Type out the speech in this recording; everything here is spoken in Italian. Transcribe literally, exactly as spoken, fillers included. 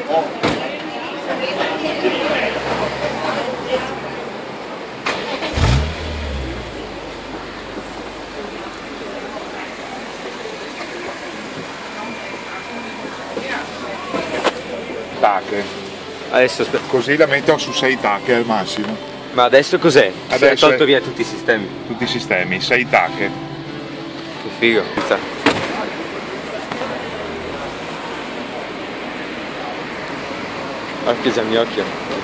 Tacche. Adesso aspetta. Così la metto su sei tacche al massimo. Ma adesso cos'è? Si è Adesso tolto è- via tutti i sistemi. Tutti i sistemi, sei tacche. Che figo. Occhio già mi occhio.